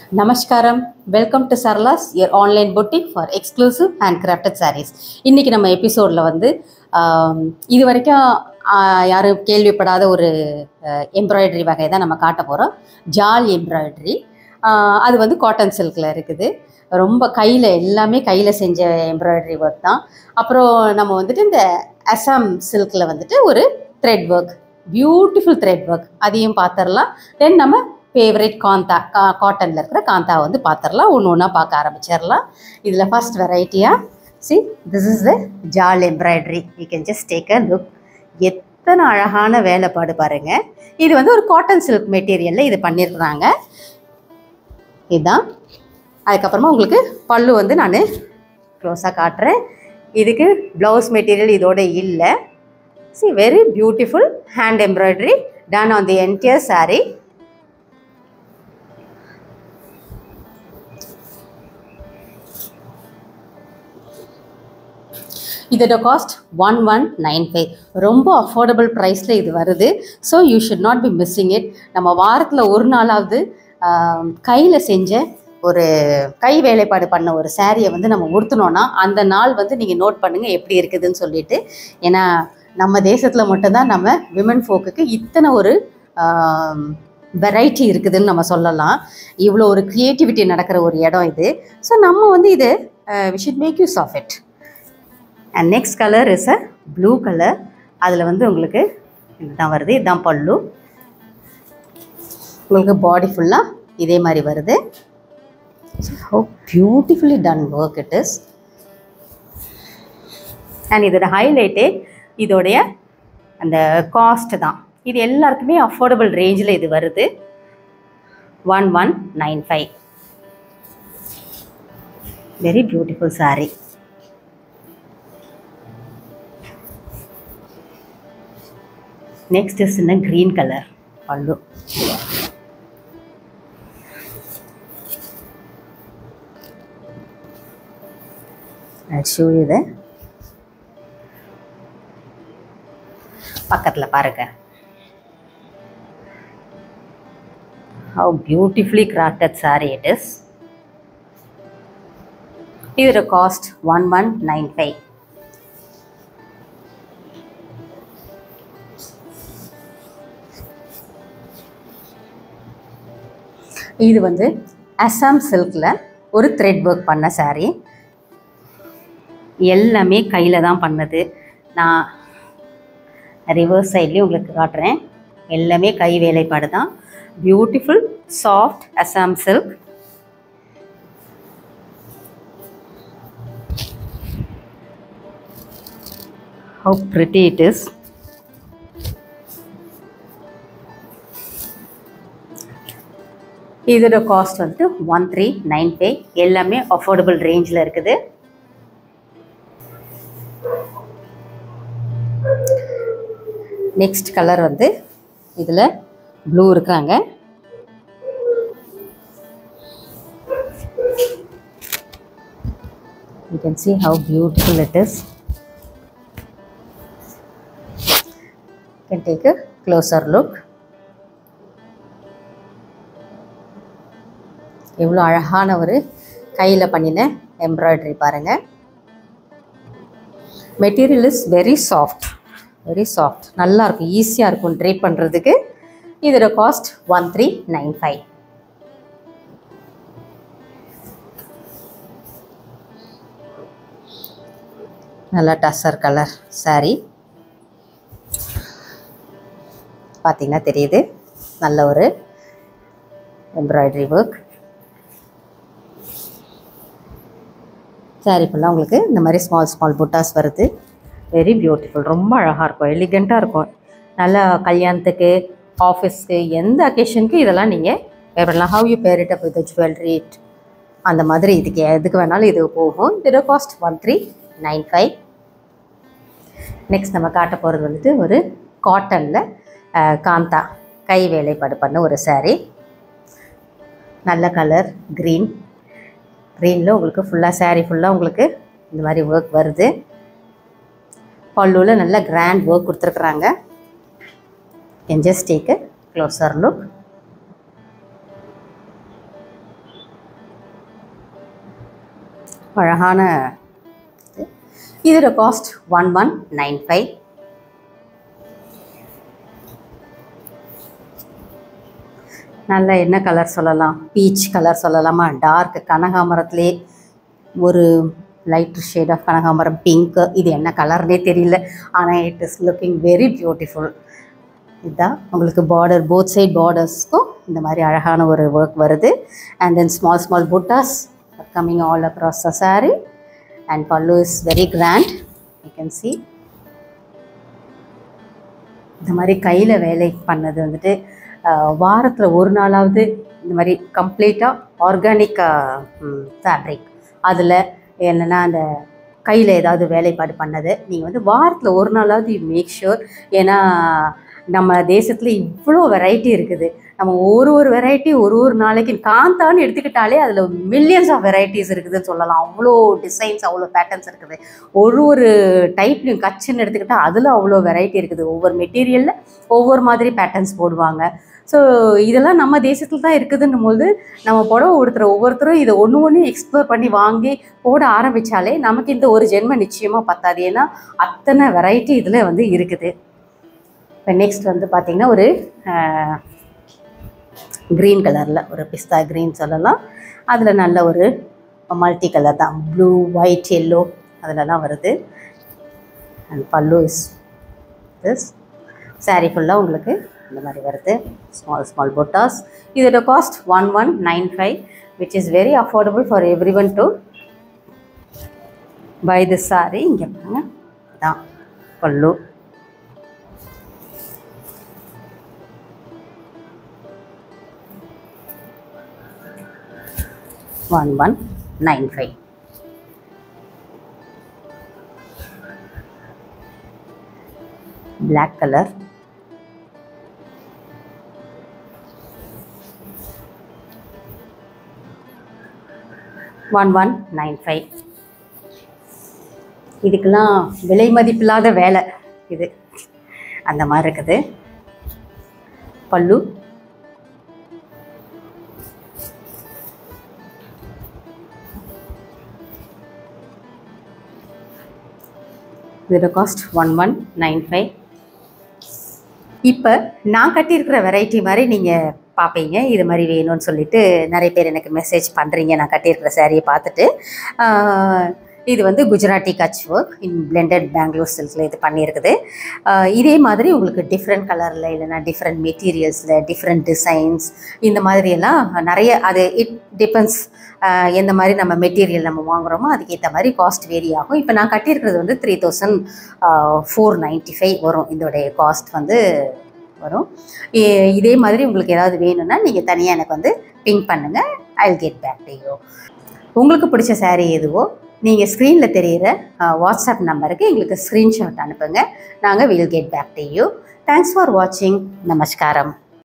நமஸ்காரம். Welcome to Sarala's your online boutique for exclusive handcrafted sarees. இன்றைக்கி நம்ம எபிசோடில் வந்து இது வரைக்கும் யாரும் கேள்விப்படாத ஒரு எம்ப்ராய்டரி வகை தான் நம்ம காட்ட போகிறோம். ஜால் எம்ப்ராய்டரி. அது வந்து காட்டன் சில்கில் இருக்குது. ரொம்ப எல்லாமே கையில் செஞ்ச எம்ப்ராய்டரி ஒர்க் தான். அப்புறம் நம்ம வந்துட்டு இந்த அசாம் சில்கில் வந்துட்டு ஒரு thread work, beautiful thread work, அதையும் பார்த்துடலாம். தென் நம்ம ஃபேவரட் காட்டனில் இருக்கிற காந்தாவை வந்து பார்த்துடலாம். ஒன்று ஒன்றா பார்க்க ஆரம்பிச்சிடலாம். இதில் ஃபர்ஸ்ட் வெரைட்டியாக this is the jaal embroidery. You can just take a look. எத்தனை அழகான வேலைப்பாடு பாருங்கள். இது வந்து ஒரு காட்டன் சில்க் மெட்டீரியலில் இது பண்ணியிருக்கிறாங்க. இதுதான். அதுக்கப்புறமா உங்களுக்கு பல்லு வந்து நான் க்ளோஸாக காட்டுறேன். இதுக்கு ப்ளவுஸ் மெட்டீரியல் இதோட இல்லை. Very beautiful hand embroidery done on the entire saree. இதோட காஸ்ட் 1195. ரொம்ப அஃபோர்டபுள் ப்ரைஸில் இது வருது. So you should not be missing it. நம்ம வாரத்தில் ஒரு நாளாவது கையில் செஞ்ச ஒரு கை வேலைப்பாடு பண்ண ஒரு சாரியை வந்து நம்ம உடுத்தினோன்னா அந்த நாள் வந்து நீங்கள் நோட் பண்ணுங்கள் எப்படி இருக்குதுன்னு சொல்லிட்டு. ஏன்னா நம்ம தேசத்தில் மட்டும்தான் நம்ம விமன் ஃபோக்குக்கு இத்தனை ஒரு வெரைட்டி இருக்குதுன்னு நம்ம சொல்லலாம். இவ்வளோ ஒரு க்ரியேட்டிவிட்டி நடக்கிற ஒரு இடம் இது. ஸோ நம்ம வந்து இது we should make use of it. And next colour is a blue colour. அதில் வந்து உங்களுக்கு இதுதான் வருது. இதுதான் பல்லு. உங்களுக்கு பாடி ஃபுல்லாக இதே மாதிரி வருது. How beautifully done work it is. And இதோட ஹைலைட்டே இதோடைய அந்த காஸ்ட் தான். இது எல்லாருக்குமே அஃபோர்டபுள் ரேஞ்சில் இது வருது. 1195. Very beautiful saree. Next is in a green color pallu. I'll show you the பக்கத்துல பாருங்க. How beautifully crafted saree it is. இதோட காஸ்ட் 1195. இது வந்து அசாம் சில்கில் ஒரு த்ரெட் ஒர்க் பண்ண saree. எல்லாமே கையில் தான் பண்ணது. நான் ரிவர்ஸ் சைட்லேயும் உங்களுக்கு காட்டுறேன். எல்லாமே கை வேலைப்பாடு தான். Beautiful soft Assam silk. How pretty it is. இதோட காஸ்ட் வந்து 1395. எல்லாமே அஃபோர்டபுள் ரேஞ்சில் இருக்குது. நெக்ஸ்ட் கலர் வந்து இதில் ப்ளூ இருக்காங்க. You can see how beautiful it is. You can take a closer look. எவ்வளோ அழகான ஒரு கையில் பண்ணின எம்ப்ராய்டரி பாருங்கள். Material is very soft, very soft. நல்லாயிருக்கும், ஈஸியாக இருக்கும் ட்ரேப் பண்ணுறதுக்கு. இதோட காஸ்ட் 1395. நல்லா டஸ்ஸர் கலர் saree. பார்த்திங்கன்னா தெரியுது நல்ல ஒரு எம்ப்ராய்டரி ஒர்க். சாரி ஃபுல்லாக உங்களுக்கு இந்த மாதிரி ஸ்மால் புட்டாஸ் வருது. Very beautiful. ரொம்ப அழகாக இருக்கும், எலிகண்ட்டாக இருக்கும். நல்லா கல்யாணத்துக்கு, ஆஃபீஸ்க்கு, எந்த அக்கேஷனுக்கு இதெல்லாம் நீங்கள் வேறலாம். How you pair it up with jewellery அந்த மாதிரி இதுக்கு எதுக்கு வேணாலும் இது போகும். இதோட காஸ்ட் 1395. நெக்ஸ்ட் நம்ம காட்ட போகிறது வந்துட்டு ஒரு காட்டனில் காந்தா கை வேலைப்பாடு பண்ண ஒரு saree. நல்ல கலர் க்ரீனில் உங்களுக்கு ஃபுல்லாக saree ஃபுல்லாக உங்களுக்கு இந்த மாதிரி ஒர்க் வருது. பல்லுவில் நல்ல கிராண்ட் ஒர்க் கொடுத்துருக்குறாங்க. Can just take a closer look. அழகான இதோட காஸ்ட் 1195. நல்ல என்ன கலர் சொல்லலாம், பீச் கலர் சொல்லலாமா, டார்க் கனகாமரத்துலேயே ஒரு லைட் ஷேட் ஆஃப் கனகாமரம் பிங்க்கு. இது என்ன கலர்னே தெரியல, ஆனால் it is looking very beautiful. இதுதான் உங்களுக்கு பார்டர், போத் சைட் பார்டர்ஸ்க்கும் இந்த மாதிரி அழகான ஒரு ஒர்க் வருது. And then small small buttas coming all across the saree. And pallu is very grand, you can see. இந்த மாதிரி கையில் வேலை பண்ணது வந்துட்டு வாரத்தில் ஒரு நாளாவது இந்த மாதிரி கம்ப்ளீட்டாக ஆர்கானிக் ஃபேப்ரிக், அதில் என்னென்னா அந்த கையில் ஏதாவது வேலைப்பாடு பண்ணது நீங்கள் வந்து வாரத்தில் ஒரு நாளாவது யூ மேக் ஷுர். ஏன்னா நம்ம தேசத்தில் இவ்வளோ வெரைட்டி இருக்குது. நம்ம ஒரு வெரைட்டி ஒரு நாளைக்கு காந்தான்னு எடுத்துக்கிட்டாலே அதில் மில்லியன்ஸ் ஆஃப் வெரைட்டிஸ் இருக்குதுன்னு சொல்லலாம். அவ்வளோ டிசைன்ஸ், அவ்வளோ பேட்டர்ன்ஸ் இருக்குது. ஒரு டைப்லையும் கச்சுன்னு எடுத்துக்கிட்டால் அதில் அவ்வளோ வெரைட்டி இருக்குது. ஒவ்வொரு மெட்டீரியலில் ஒவ்வொரு மாதிரி பேட்டர்ன்ஸ் போடுவாங்க. ஸோ இதெல்லாம் நம்ம தேசத்தில் தான் இருக்குதுன்னும் போது நம்ம புடவை ஒவ்வொருத்தரும் இதை ஒன்று எக்ஸ்ப்ளோர் பண்ணி வாங்கி போட ஆரம்பித்தாலே நமக்கு இந்த ஒரு ஜென்மம் நிச்சயமாக பத்தாது. ஏன்னா அத்தனை வெரைட்டி இதில் வந்து இருக்குது. இப்போ நெக்ஸ்ட் வந்து பார்த்திங்கன்னா ஒரு க்ரீன் கலரில், ஒரு பிஸ்தா க்ரீன் சொல்லலாம். அதில் நல்ல ஒரு மல்டி கலர் தான், ப்ளூ, ஒயிட், எல்லோ அதிலலாம் வருது. And pallu is this. Sari ஃபுல்லாக உங்களுக்கு இந்த மாதிரி வருது, ஸ்மால் புட்டாஸ். இதோட cost 1195, which is very affordable for everyone to buy this saree. இங்கே பாருங்க, தான் பல்லு. $1195. Black color. $1195. இதுக்கெல்லாம் விலை மதிப்பில்லாத வேலை இது, அந்த மாதிரி இருக்குது. பல்லு இதோட காஸ்ட் 1195. இப்போ நான் கட்டியிருக்கிற வெரைட்டி மாதிரி நீங்கள் பார்ப்பீங்க. இது மாதிரி வேணும்னு சொல்லிட்டு நிறைய பேர் எனக்கு மெசேஜ் பண்ணுறீங்க. நான் கட்டியிருக்கிற சாரியை பார்த்துட்டு இது வந்து Gujarati Kutch work in blended Bangalore சில்கில் இது பண்ணியிருக்குது. இதே மாதிரி உங்களுக்கு டிஃப்ரெண்ட் கலரில் இல்லைனா டிஃப்ரெண்ட் மெட்டீரியல்ஸில் டிஃப்ரெண்ட் டிசைன்ஸ் இந்த மாதிரியெல்லாம் நிறைய, அது இட் டிபெண்ட்ஸ் எந்த மாதிரி நம்ம மெட்டீரியல் நம்ம வாங்குகிறோமோ அதுக்கேற்ற மாதிரி காஸ்ட் வேரி ஆகும். இப்போ நான் கட்டியிருக்கிறது வந்து 3495 வரும். இதோடைய காஸ்ட் வந்து வரும். இதே மாதிரி உங்களுக்கு ஏதாவது வேணும்னா நீங்கள் தனியாக எனக்கு வந்து பிங்க் பண்ணுங்கள், I will get back to you. உங்களுக்கு பிடிச்ச சாரீ எதுவோ நீங்கள் ஸ்க்ரீனில் தெரிகிற வாட்ஸ்அப் நம்பருக்கு எங்களுக்கு ஸ்க்ரீன்ஷாட் அனுப்புங்க. நாங்கள் will get back to you. Thanks for வாட்சிங். நமஸ்காரம்.